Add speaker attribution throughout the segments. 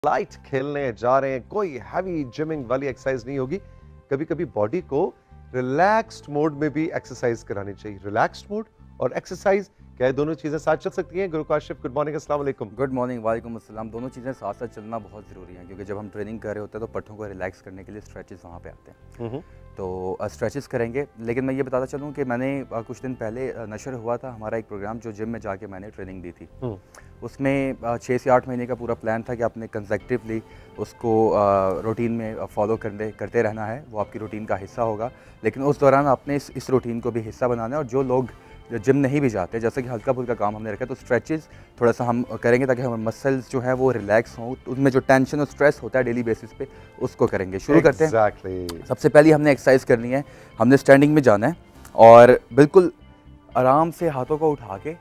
Speaker 1: Light खेलने जा रहे हैं, कोई हैवी जिमिंग वाली एक्सरसाइज नहीं होगी। कभी कभी बॉडी को रिलैक्स्ड मोड में भी एक्सरसाइज करानी चाहिए। रिलैक्स्ड मोड और एक्सरसाइज क्या है, दोनों चीजें साथ चल सकती हैं? गुरु काशिफ, गुड मॉर्निंग, अस्सलाम वालेकुम।
Speaker 2: गुड मॉर्निंग, वालेकुम अस्सलाम। दोनों चीज़ें साथ साथ चलना बहुत ज़रूरी है, क्योंकि जब हम ट्रेनिंग कर रहे होते हैं तो पट्टों को रिलैक्स करने के लिए स्ट्रेचेस वहाँ पे आते हैं। तो स्ट्रेचेस करेंगे। लेकिन मैं ये बताता चलूँ कि मैंने कुछ दिन पहले नशर हुआ था हमारा एक प्रोग्राम, जो जिम में जाके मैंने ट्रेनिंग दी थी। उसमें 6 से 8 महीने का पूरा प्लान था कि आपने कंसेक्टिवली उसको रूटीन में फॉलो करते रहना है। वो आपकी रूटीन का हिस्सा होगा, लेकिन उस दौरान आपने इस रूटीन को भी हिस्सा बनाना है। और जो लोग जिम नहीं भी जाते, जैसे कि हल्का फुल्का काम हमने रखा है, तो स्ट्रेचेस थोड़ा सा हम करेंगे ताकि हमारे मसल्स जो है वो रिलैक्स हों। तो उसमें जो टेंशन और स्ट्रेस होता है डेली बेसिस पे, उसको करेंगे। शुरू करते हैं। सबसे पहले हमने एक्सरसाइज करनी है। हमने स्टैंडिंग में जाना है और बिल्कुल आराम से हाथों को उठा के,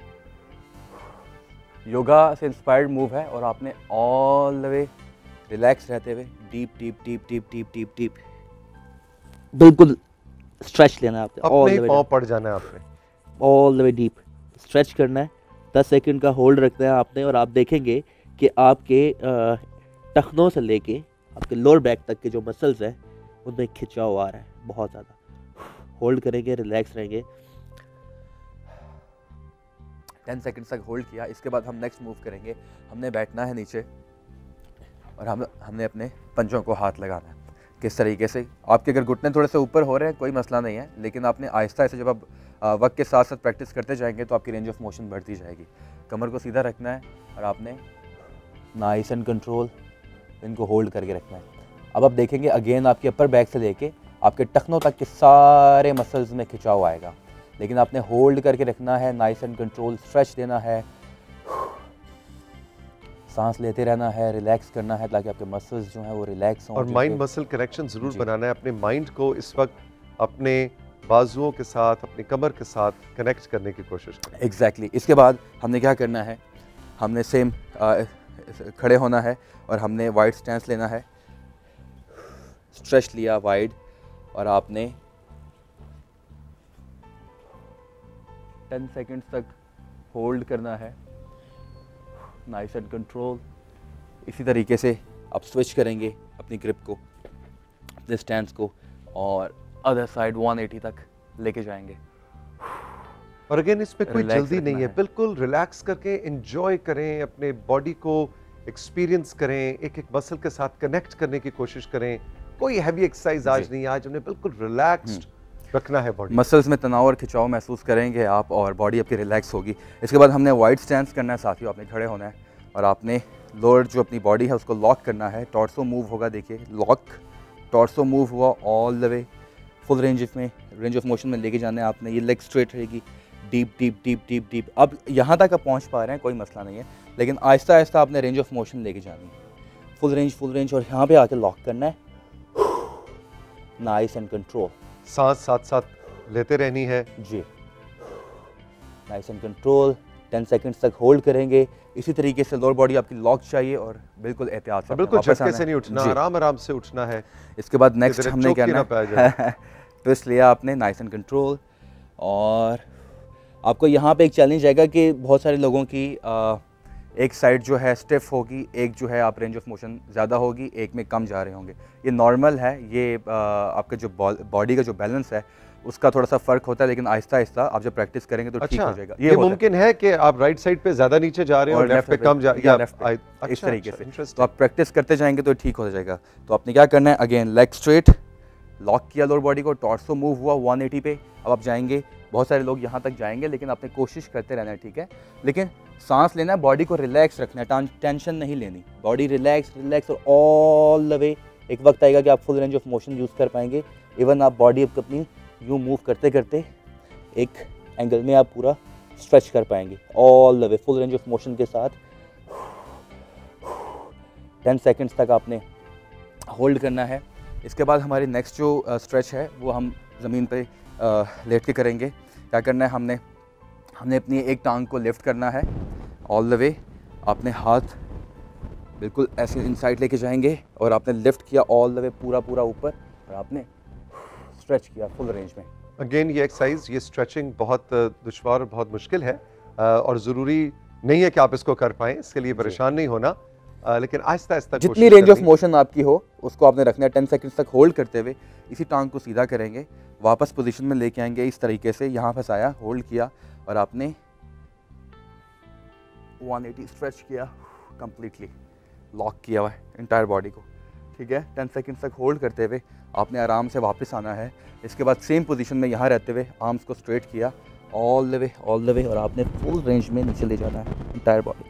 Speaker 2: योगा से इंस्पायर्ड मूव है, और आपने ऑल द वे रिलैक्स रहते हुए deep deep deep deep deep deep deep बिल्कुल स्ट्रेच लेना है आपने।
Speaker 1: अपने पाँव पड़ जाना है आपने,
Speaker 3: all the way deep stretch करना है। 10 सेकंड का होल्ड रखना है आपने, और आप देखेंगे कि आपके टखनों से लेके आपके लोअर बैक तक के जो मसल्स हैं उनमें खिंचाव आ रहा है बहुत ज़्यादा। होल्ड करेंगे, रिलैक्स रहेंगे।
Speaker 2: 10 सेकंड तक होल्ड किया। इसके बाद हम नेक्स्ट मूव करेंगे। हमने बैठना है नीचे और हमने अपने पंजों को हाथ लगाना है। किस तरीके से? आपके अगर घुटने थोड़े से ऊपर हो रहे हैं कोई मसला नहीं है, लेकिन आपने आहिस्ता आहिस्ता, जब आप वक्त के साथ साथ प्रैक्टिस करते जाएंगे तो आपकी रेंज ऑफ मोशन बढ़ती जाएगी। कमर को सीधा रखना है और आपने नाइस एंड कंट्रोल इनको होल्ड करके रखना है। अब आप देखेंगे अगेन आपके अपर बैक से लेके आपके टखनों तक के सारे मसल्स में खिंचाव आएगा, लेकिन आपने होल्ड करके रखना है। नाइस एंड कंट्रोल स्ट्रेच देना है, सांस लेते रहना है, रिलैक्स करना है ताकि आपके मसल्स जो हैं वो रिलैक्स हों।
Speaker 1: और माइंड मसल कनेक्शन जरूर बनाना है। अपने माइंड को इस वक्त अपने बाजुओं के साथ, अपनी कमर के साथ कनेक्ट करने की कोशिश करें।
Speaker 2: एग्जैक्टली। इसके बाद हमने क्या करना है, हमने सेम खड़े होना है और हमने वाइड स्टैंस लेना है। स्ट्रेच लिया वाइड, और आपने 10 सेकंड्स तक होल्ड करना है। Nice and control. इसी तरीके से आप स्विच करेंगे अपनी ग्रिप को, अपने स्टैंस को, और अदर साइड 180 तक लेके जाएंगे।
Speaker 1: और अगेन इसमें कोई जल्दी नहीं है, बिल्कुल रिलैक्स करके एंजॉय करें, अपने बॉडी को एक्सपीरियंस करें, एक एक मसल के साथ कनेक्ट करने की कोशिश करें। कोई हैवी एक्सरसाइज आज नहीं, आज हमने बिल्कुल रिलैक्स्ड रखना है बॉडी।
Speaker 2: मसल्स में तनाव और खिंचाव महसूस करेंगे आप, और बॉडी आपकी रिलैक्स होगी। इसके बाद हमने वाइड स्टैंस करना है साथियों। आपने खड़े होना है और आपने लोअर जो अपनी बॉडी है उसको लॉक करना है। टॉर्सो मूव होगा, देखिए लॉक, टॉर्सो मूव हुआ all the way full range of motion में लेके जाना है आपने। ये लेग स्ट्रेट रहेगी, deep deep deep deep deep. अब यहाँ तक आप पहुँच पा रहे हैं, कोई मसला नहीं है, लेकिन आहिस्ता आहिस्ता आपने रेंज ऑफ मोशन लेके जानी है। फुल रेंज, और यहाँ पे आके लॉक करना है। Nice and control.
Speaker 1: सांस साथ साथ लेते रहनी है
Speaker 2: जी। Nice and control. 10 सेकंड्स तक होल्ड करेंगे। इसी तरीके से लोअर बॉडी आपकी लॉक चाहिए, और बिल्कुल एहतियात से,
Speaker 1: बिल्कुल झटके से नहीं उठना, आराम आराम से उठना है।
Speaker 2: इसके बाद नेक्स्ट हमने करना है ट्विस्ट लिया आपने, नाइस एंड कंट्रोल। और आपको यहाँ पे एक चैलेंज आएगा कि बहुत सारे लोगों की एक साइड जो है स्टिफ होगी, एक जो है आप रेंज ऑफ मोशन ज़्यादा होगी, एक में कम जा रहे होंगे। ये नॉर्मल है, ये आपका जो बॉडी का जो बैलेंस है उसका थोड़ा सा फ़र्क होता है, लेकिन आहिस्ता आहिस्ता आप जब प्रैक्टिस करेंगे तो ठीक हो जाएगा।
Speaker 1: ये मुमकिन है कि आप राइट साइड पे ज़्यादा नीचे जा रहे हैं और लेफ्ट पे कम जा, या
Speaker 2: इस तरीके से। तो आप प्रैक्टिस करते जाएंगे तो ठीक हो जाएगा। तो आपने क्या करना है, अगेन लेग स्ट्रेट, लॉक किया लोअर बॉडी को, टॉर्सो मूव हुआ 180 पे। अब आप जाएंगे, बहुत सारे लोग यहाँ तक जाएंगे, लेकिन आपने कोशिश करते रहना है, ठीक है। लेकिन सांस लेना है, बॉडी को रिलैक्स रखना है, टेंशन नहीं लेनी। बॉडी रिलैक्स, और ऑल द वे एक वक्त आएगा कि आप full range of motion use कर पाएंगे। इवन आप बॉडी अपनी यूँ मूव करते करते एक एंगल में आप पूरा स्ट्रेच कर पाएंगे all the way full range of motion के साथ। 10 सेकंड्स तक आपने होल्ड करना है। इसके बाद हमारी नेक्स्ट जो स्ट्रेच है वो हम ज़मीन पे लेट के करेंगे। क्या करना है, हमने अपनी एक टांग को लिफ्ट करना है ऑल द वे। आपने हाथ बिल्कुल ऐसे इनसाइड लेके जाएंगे और आपने लिफ्ट किया ऑल द वे पूरा ऊपर, और आपने स्ट्रेच किया फुल रेंज में।
Speaker 1: अगेन ये एक्सरसाइज, ये स्ट्रेचिंग बहुत दुश्वार और बहुत मुश्किल है, और ज़रूरी नहीं है कि आप इसको कर पाएँ, इसके लिए परेशान नहीं होना। लेकिन आहिस्ता आहिस्ता
Speaker 2: जितनी रेंज ऑफ मोशन आपकी हो उसको आपने रखना है। 10 सेकंड्स तक होल्ड करते हुए इसी टांग को सीधा करेंगे, वापस पोजीशन में लेके आएंगे इस तरीके से, यहाँ फंसाया, होल्ड किया और आपने 180 स्ट्रेच किया, कंप्लीटली लॉक किया हुआ है इंटायर बॉडी को, ठीक है। 10 सेकंड्स तक होल्ड करते हुए आपने आराम से वापस आना है। इसके बाद सेम पोजीशन में यहाँ रहते हुए आर्म्स को स्ट्रेट किया ऑल द वे और आपने फुल रेंज में नीचे ले जाना है इंटायर बॉडी।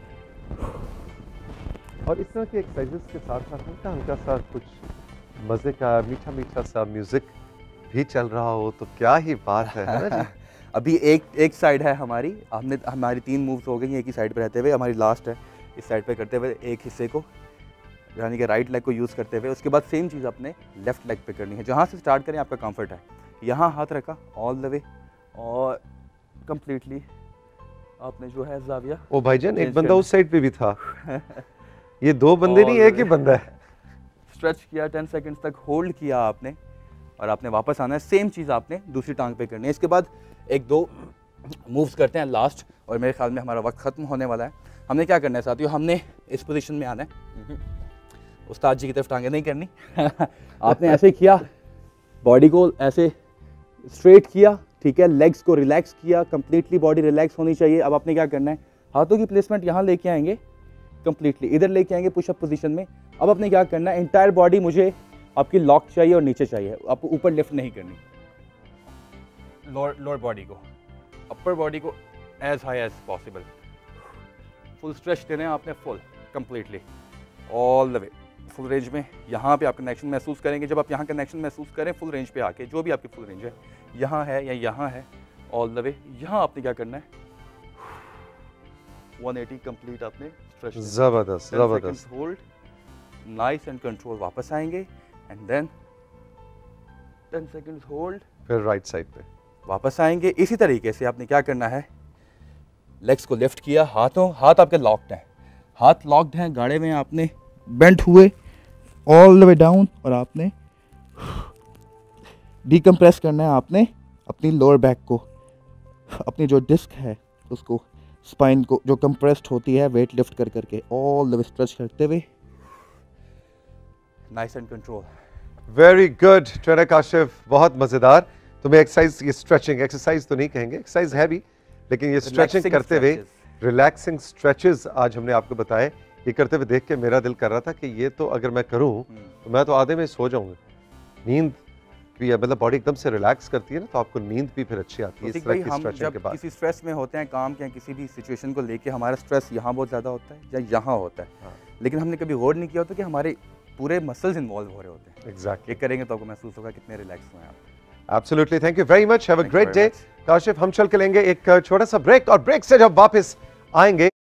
Speaker 1: और इस तरह के एक्सरसाइजेस के साथ साथ हल्का हल्का सा कुछ मज़े का मीठा मीठा सा म्यूज़िक भी चल रहा हो तो क्या ही बात है ना जी?
Speaker 2: अभी एक साइड है हमारी 3 मूव्स हो गई एक ही साइड पे रहते हुए, हमारी लास्ट है इस साइड पे करते हुए एक हिस्से को यानी कि राइट लेग को यूज़ करते हुए। उसके बाद सेम चीज़ अपने लेफ्ट लेग पे करनी है। जहाँ से स्टार्ट करें आपका कंफर्ट है, यहाँ हाथ रखा ऑल द वे और कंप्लीटली आपने जो है जाविया।
Speaker 1: ओ भाईजान एक बंदा उस साइड पे भी था ये 2 बंदे नहीं, एक ही बंदा है।
Speaker 2: स्ट्रेच किया, 10 सेकंड्स तक होल्ड किया आपने और आपने वापस आना है। सेम चीज़ आपने दूसरी टांग पे करनी है। इसके बाद 1-2 मूव्स करते हैं लास्ट और मेरे ख्याल में हमारा वक्त ख़त्म होने वाला है। हमने क्या करना है साथियों, हमने इस पोजीशन में आना है, उस्ताद जी की तरफ टांगे नहीं करनी आपने ऐसे किया, बॉडी को ऐसे स्ट्रेट किया, ठीक है, लेग्स को रिलैक्स किया, कंप्लीटली बॉडी रिलैक्स होनी चाहिए। अब आपने क्या करना है, हाथों की प्लेसमेंट यहाँ लेके आएंगे, कंप्लीटली इधर लेके आएंगे पुशअप पोजीशन में। अब आपने क्या करना है, इंटायर बॉडी मुझे आपकी लॉक चाहिए और नीचे चाहिए, आपको ऊपर लिफ्ट नहीं करनी। लोअर बॉडी को, अपर बॉडी को as high as possible, full stretch देना है आपने, full completely all the way full range में। यहाँ पे आप कनेक्शन महसूस करेंगे। जब आप यहाँ कनेक्शन महसूस करें फुल रेंज पे आके, जो भी आपकी फुल रेंज है, यहाँ है या यहाँ है, ऑल द वे यहाँ आपने क्या करना है, 180 कंप्लीट आपने स्ट्रेच,
Speaker 1: जबरदस्त जबरदस्त
Speaker 2: होल्ड, नाइस एंड कंट्रोल, वापस आएंगे एंड देन 10 सेकंड्स होल्ड,
Speaker 1: फिर राइट साइड पे
Speaker 2: वापस आएंगे। इसी तरीके से आपने क्या करना है, लेग्स को लिफ्ट किया, हाथ आपके लॉक्ड हैं, हाथ लॉक्ड हैं, गाड़े में आपने बेंट हुए ऑल द वे डाउन और आपने डीकम्प्रेस करना है आपने अपनी लोअर बैक को, अपनी जो डिस्क है उसको, स्पाइन को जो कंप्रेस्ड होती है वेट लिफ्ट कर करके ऑल द वे स्ट्रेच करते हुए, nice and control.
Speaker 1: Very good trainer Kashif, बहुत मज़ेदार। तुम्हें एक्सरसाइज, ये स्ट्रेचिंग एक्सरसाइज तो नहीं कहेंगे, एक्सरसाइज है भी, लेकिन ये स्ट्रेचिंग करते हुए रिलैक्सिंग स्ट्रेचेस आज हमने आपको बताए। ये करते हुए देख के मेरा दिल कर रहा था कि ये तो अगर मैं करूं तो मैं तो आधे में सो जाऊंगा। नींद भी है, मतलब बॉडी एकदम से रिलैक्स करती है ना, तो आपको नींद भी फिर अच्छी आती है इस तरह की स्ट्रेचिंग के बाद।
Speaker 2: किसी स्ट्रेस में होते हैं काम के, किसी भी सिचुएशन को लेके हमारा स्ट्रेस यहाँ बहुत ज़्यादा होता है या यहाँ होता है, लेकिन हमने कभी गौर नहीं किया होता कि हमारे पूरे मसल्स इन्वॉल्व हो रहे होते हैं।
Speaker 1: एग्जैक्टली,
Speaker 2: ये करेंगे तो आपको महसूस होगा कितने रिलैक्स हुए आप।
Speaker 1: Absolutely, thank you very much, have a great day Kashif. हम चल के लेंगे एक छोटा सा ब्रेक और ब्रेक से जब वापस आएंगे